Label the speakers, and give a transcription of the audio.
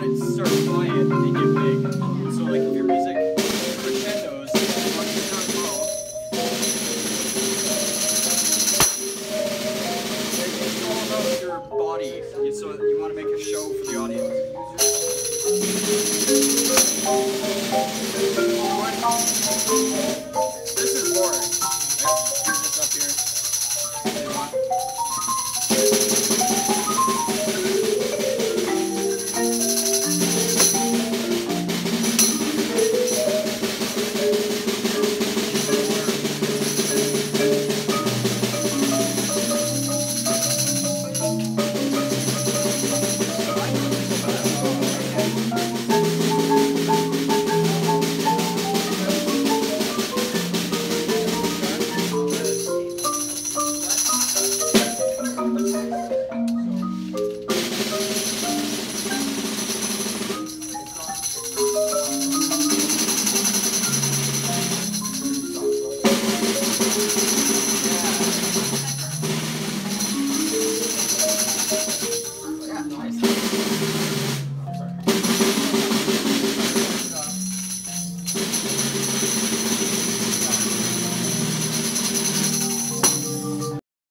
Speaker 1: instruments start quiet, they get big. So like if your music crescendos, once you turn low, it's all about your body. So you want to make a show for the audience. This is boring. Right? Here's this up here.